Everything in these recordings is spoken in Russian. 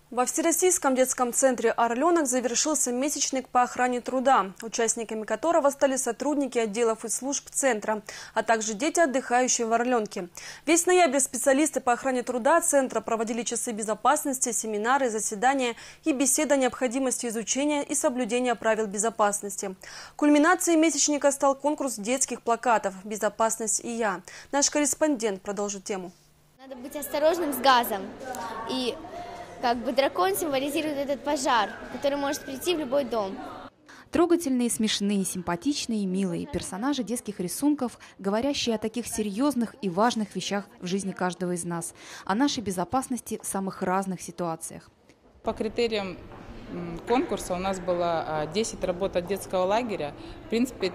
Во Всероссийском детском центре «Орленок» завершился месячник по охране труда, участниками которого стали сотрудники отделов и служб центра, а также дети, отдыхающие в «Орленке». Весь ноябрь специалисты по охране труда центра проводили часы безопасности, семинары, заседания и беседы о необходимости изучения и соблюдения правил безопасности. Кульминацией месячника стал конкурс детских плакатов «Безопасность и я». Наш корреспондент продолжит тему. Надо быть осторожным с газом. И дракон символизирует этот пожар, который может прийти в любой дом. Трогательные, смешные, симпатичные и милые персонажи детских рисунков, говорящие о таких серьезных и важных вещах в жизни каждого из нас, о нашей безопасности в самых разных ситуациях. По критериям конкурса у нас было 10 работ от детского лагеря. В принципе,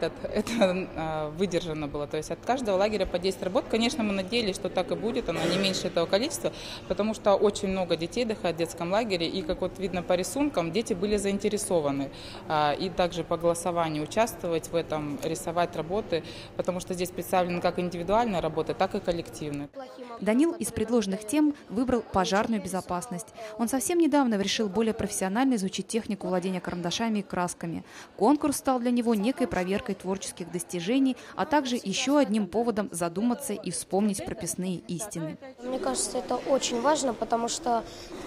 это выдержано было. То есть от каждого лагеря по 10 работ. Конечно, мы надеялись, что так и будет, оно не меньше этого количества, потому что очень много детей отдыхает в детском лагере. И, как вот видно по рисункам, дети были заинтересованы. И также по голосованию участвовать в этом, рисовать работы, потому что здесь представлены как индивидуальные работы, так и коллективные. Данил из предложенных тем выбрал пожарную безопасность. Он совсем недавно решил более профессионально изучить технику владения карандашами и красками. Конкурс стал для него некой проверкой творческих достижений, а также еще одним поводом задуматься и вспомнить прописные истины. Мне кажется, это очень важно, потому что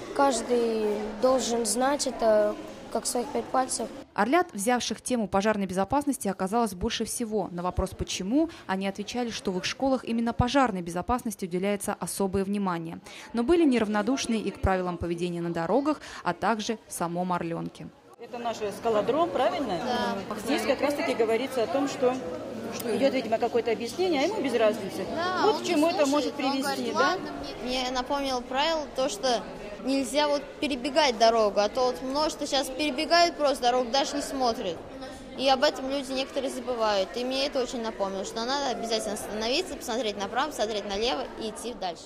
каждый должен знать это как своих 5 пальцев. Орлят, взявших тему пожарной безопасности, оказалось больше всего. На вопрос «почему?» они отвечали, что в их школах именно пожарной безопасности уделяется особое внимание. Но были неравнодушны и к правилам поведения на дорогах, а также в самом Орленке. Это наш скалодром, правильно? Да. Здесь как раз-таки говорится о том, что идет, видимо, какое-то объяснение, а ему без разницы. Да, вот к чему это может привести, да? Мне напомнил правило то, что нельзя перебегать дорогу, а то множество сейчас перебегают просто дорогу, даже не смотрят. И об этом люди некоторые забывают. И мне это очень напомнило, что надо обязательно остановиться, посмотреть направо, посмотреть налево и идти дальше.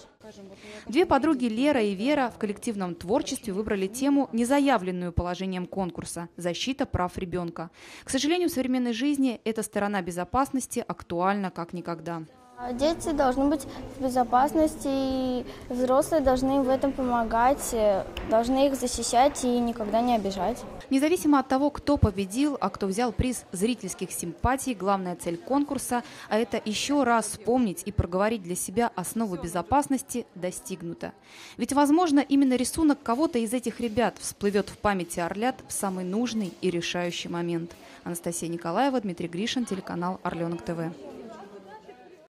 Две подруги Лера и Вера в коллективном творчестве выбрали тему, не заявленную положением конкурса – защита прав ребенка. К сожалению, в современной жизни эта сторона безопасности актуальна как никогда. Дети должны быть в безопасности, и взрослые должны им в этом помогать, должны их защищать и никогда не обижать. Независимо от того, кто победил, а кто взял приз зрительских симпатий, главная цель конкурса – а это еще раз вспомнить и проговорить для себя основу безопасности достигнута. Ведь, возможно, именно рисунок кого-то из этих ребят всплывет в памяти орлят в самый нужный и решающий момент. Анастасия Николаева, Дмитрий Гришин, телеканал «Орленок ТВ».